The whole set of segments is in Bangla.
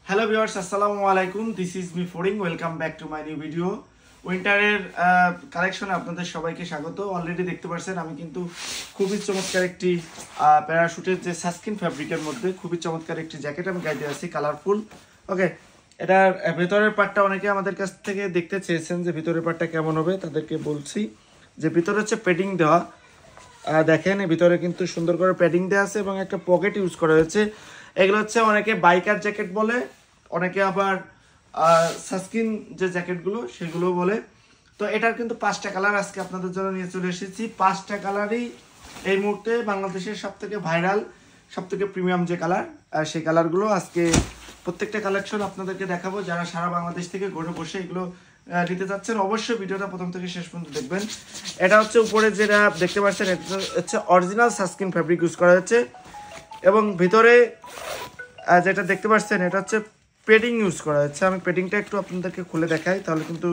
হ্যালো ভিউয়ার্স, আসসালামু আলাইকুম। দিস ইজ মি ফোরিং। Welcome back to my new video. উইন্টারের কালেকশনে আপনাদের সবাইকে স্বাগত। অলরেডি দেখতে পাচ্ছেন আমি কিন্তু খুবই চমৎকার একটি প্যারাশুটের যে সাস্কিন ফ্যাব্রিকের মধ্যে খুবই চমৎকার একটি জ্যাকেট আমি গাইতে আছি, কালারফুল। ওকে, এটার ভেতরের পার্টটা অনেকে আমাদের কাছ থেকে দেখতে চেয়েছেন যে ভিতরের পার্টটা কেমন হবে। তাদেরকে বলছি যে ভিতরে হচ্ছে প্যাডিং দেওয়া। দেখেন ভিতরে কিন্তু সুন্দর করে প্যাডিং দেওয়া আছে এবং একটা পকেট ইউজ করা হয়েছে। এগুলো হচ্ছে অনেকে বাইকার জ্যাকেট বলে, অনেকে আবার সাস্কিন যে জ্যাকেটগুলো সেগুলো বলে। তো এটার কিন্তু 5টা কালার আজকে আপনাদের জন্য নিয়ে চলে এসেছি। 5টা কালারই এই মুহূর্তে বাংলাদেশের সবথেকে ভাইরাল, সবথেকে প্রিমিয়াম যে কালার, সেই কালারগুলো আজকে প্রত্যেকটা কালেকশন আপনাদেরকে দেখাবো। যারা সারা বাংলাদেশ থেকে ঘরে বসে এগুলো নিতে চাচ্ছেন অবশ্যই ভিডিওটা প্রথম থেকে শেষ পর্যন্ত দেখবেন। এটা হচ্ছে উপরে যেটা দেখতে পাচ্ছেন, এটা হচ্ছে অরিজিনাল সাস্কিন ফ্যাব্রিক ইউজ করা হয়েছে এবং ভিতরে যেটা দেখতে পাচ্ছেন এটা হচ্ছে পেডিং ইউজ করা হচ্ছে। আমি পেডিংটা একটু আপনাদেরকে খুলে দেখাই, তাহলে কিন্তু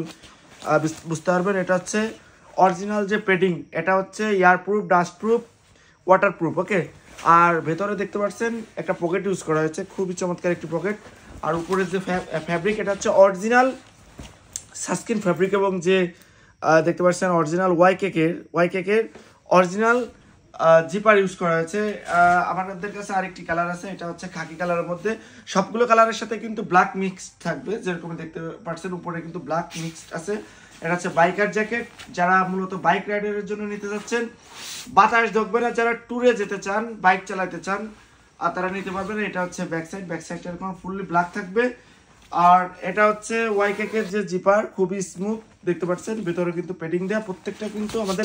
বুঝতে পারবেন। এটা হচ্ছে অরিজিনাল যে পেডিং, এটা হচ্ছে এয়ারপ্রুফ, ডাস্টপ্রুফ, ওয়াটারপ্রুফ। ওকে, আর ভেতরে দেখতে পাচ্ছেন একটা পকেট ইউজ করা হয়েছে, খুবই চমৎকার একটি পকেট। আর উপরে যে ফ্যাব্রিক, এটা হচ্ছে অরিজিনাল সাস্কিন ফ্যাব্রিক এবং যে দেখতে পাচ্ছেন অরিজিনাল ওয়াইকেকের অরিজিনাল জিপার ইউজ করা হয়েছে। আমাদের কাছে আরেকটি কালার আছে, এটা হচ্ছে খাকি কালারের মধ্যে। সবগুলো কালারের সাথে কিন্তু ব্ল্যাক মিক্স থাকবে, যেরকম দেখতে পাচ্ছেন উপরে কিন্তু ব্ল্যাক মিক্স আছে। এটা হচ্ছে বাইকার জ্যাকেট, যারা মূলত বাইক রাইডারের জন্য নিতে যাচ্ছেন, বাতাস ঢুকবে না, যারা ট্যুরে যেতে চান, বাইক চালাতে চান, আর তারা নিতে পারবেন। এটা হচ্ছে ব্যাকসাইড এরকম ফুললি ব্ল্যাক থাকবে। আর এটা হচ্ছে ওয়াইকেকের যে জিপার, খুবই স্মুথ দেখতে পাচ্ছেন। ভিতরে কিন্তু প্যাডিং দেওয়া, প্রত্যেকটা কিন্তু আমাদের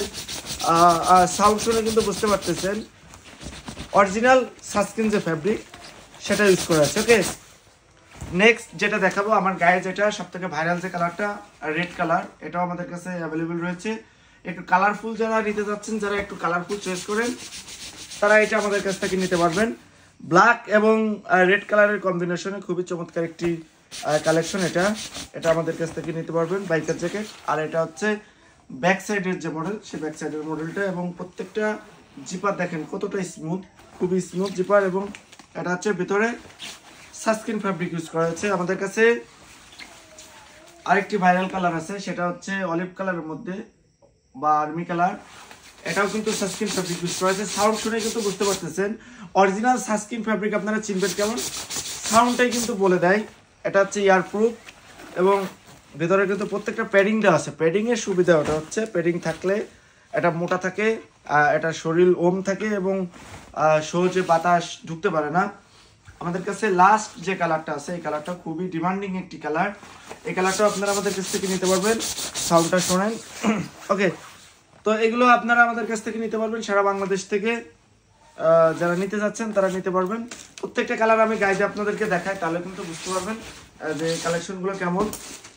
সাউন্ড শুনে কিন্তু বুঝতে পারতেছেন অরিজিনাল সাস্কিন যে ফ্যাব্রিক সেটা ইউজ করা আছে। ওকে, নেক্সট যেটা দেখাবো, আমার গায়ে যেটা সবথেকে ভাইরাল যে কালারটা, রেড কালার, এটাও আমাদের কাছে অ্যাভেলেবেল রয়েছে। একটু কালারফুল যারা নিতে যাচ্ছেন, যারা একটু কালারফুল চয়েস করেন, তারা এটা আমাদের কাছ থেকে নিতে পারবেন। ব্ল্যাক এবং রেড কালারের কম্বিনেশনে খুবই চমৎকার একটি কালেকশন। এটা আমাদের কাছ থেকে নিতে পারবেন, বাইকার জ্যাকেট। আর এটা হচ্ছে ব্যাক সাইডের যে মডেল, সেই ব্যাক সাইডের মডেলটা, এবং প্রত্যেকটা জিপার দেখেন কতটা স্মুথ, খুবই স্মুথ জিপার। এবং এটা হচ্ছে ভিতরে সাস্কিন ফ্যাব্রিক ইউজ করা হয়েছে। আমাদের কাছে আরেকটি ভাইরাল কালার আছে, সেটা হচ্ছে অলিভ কালারের মধ্যে বা আর্মি কালার। এটাও কিন্তু সাস্কিন ফ্যাব্রিক ইউজ করা হয়েছে। সাউন্ড শুনে কিন্তু বুঝতে পারতেছেন অরিজিনাল সাস্কিন ফ্যাব্রিক আপনারা চিনবেন কেমন, সাউন্ডটাই কিন্তু বলে দেয়। এটা হচ্ছে এয়ারপ্রুফ এবং ভেতরে কিন্তু প্রত্যেকটা প্যাডিং দেওয়া আছে। প্যাডিংয়ের সুবিধা ওটা হচ্ছে, প্যাডিং থাকলে এটা মোটা থাকে, এটা শরীর ওম থাকে এবং সহজে বাতাস ঢুকতে পারে না। আমাদের কাছে লাস্ট যে কালারটা আছে, এই কালারটা খুবই ডিমান্ডিং একটি কালার। এই কালারটা আপনারা আমাদের কাছ থেকে নিতে পারবেন। সাউন্ডটা শোনেন। ওকে, তো এগুলো আপনারা আমাদের কাছ থেকে নিতে পারবেন সারা বাংলাদেশ থেকে। যারা নিতে যাচ্ছেন তারা নিতে পারবেন। প্রত্যেকটা কালার আমি গাইডে আপনাদেরকে দেখাই, তাহলে কিন্তু বুঝতে পারবেন যে কালেকশনগুলো কেমন।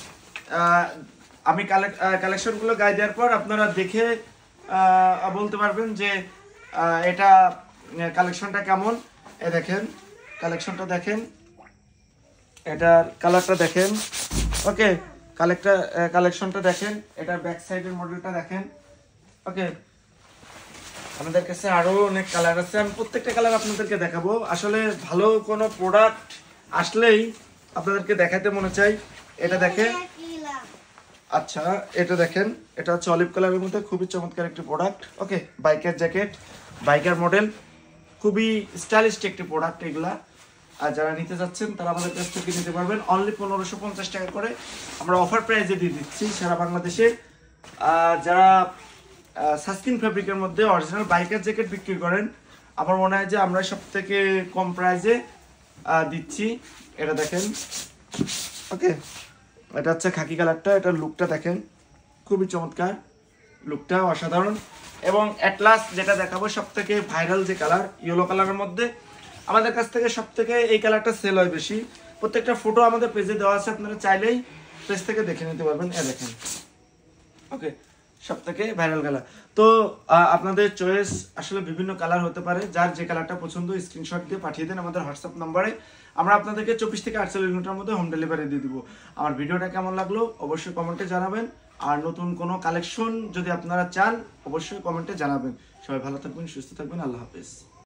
আমি কালেকশনগুলো গাই দেওয়ার পর আপনারা দেখে বলতে পারবেন যে এটা কালেকশনটা কেমন। এ দেখেন কালেকশনটা, দেখেন এটার কালারটা দেখেন। ওকে, কালেকশনটা দেখেন, এটার ব্যাক সাইডের মডেলটা দেখেন। ওকে, আমাদের কাছে আরো অনেক কালার আছে, আমি প্রত্যেকটা কালার আপনাদেরকে দেখাবো। আসলে ভালো কোনো প্রোডাক্ট আসলেই আপনাদেরকে দেখাতে মনে চাই। এটা দেখেন, আচ্ছা এটা দেখেন, এটা হচ্ছে অলিভ কালারের মধ্যে খুবই চমৎকার একটি প্রোডাক্ট। ওকে, বাইকের জ্যাকেট, বাইকার মডেল, খুবই স্টাইলিশ একটি প্রোডাক্ট এগুলা। আর যারা নিতে যাচ্ছেন তারা আমাদের কাছ থেকে নিতে পারবেন। অনলি 1550 টাকা করে আমরা অফার প্রাইসে দিয়ে দিচ্ছি সারা বাংলাদেশে। যারা সাস্কিন ফ্যাব্রিকের মধ্যে অরিজিনাল বাইকার জ্যাকেট বিক্রি করেন, আমার মনে হয় যে আমরা সব থেকে কম প্রাইসে দিচ্ছি। এটা দেখেন। ওকে, এটা হচ্ছে খাকি কালারটা, এটার লুকটা দেখেন, খুবই চমৎকার, লুকটা অসাধারণ। এবং অ্যাট লাস্ট যেটা দেখাবো সব থেকে ভাইরাল যে কালার, ইয়েলো কালারের মধ্যে আমাদের কাছ থেকে সব থেকে এই কালারটা সেল হয় বেশি। প্রত্যেকটা ফটো আমাদের পেজে দেওয়া আছে, আপনারা চাইলেই পেজ থেকে দেখে নিতে পারবেন। এ দেখেন, ওকে, সব থেকে ভাইরাল কালার। তো আপনাদের চয়েস আসলে বিভিন্ন কালার হতে পারে, যার যে কালারটা পছন্দ স্ক্রিনশট দিয়ে পাঠিয়ে দেন আমাদের হোয়াটসঅ্যাপ নম্বরে। আমরা আপনাদেরকে 24 থেকে 48 ঘন্টার মধ্যে হোম ডেলিভারি দিয়ে দিব। আমার ভিডিওটা কেমন লাগলো অবশ্যই কমেন্টে জানাবেন। আর নতুন কোনো কালেকশন যদি আপনারা চান অবশ্যই কমেন্টে জানাবেন। সবাই ভালো থাকবেন, সুস্থ থাকবেন, আল্লাহ হাফেজ।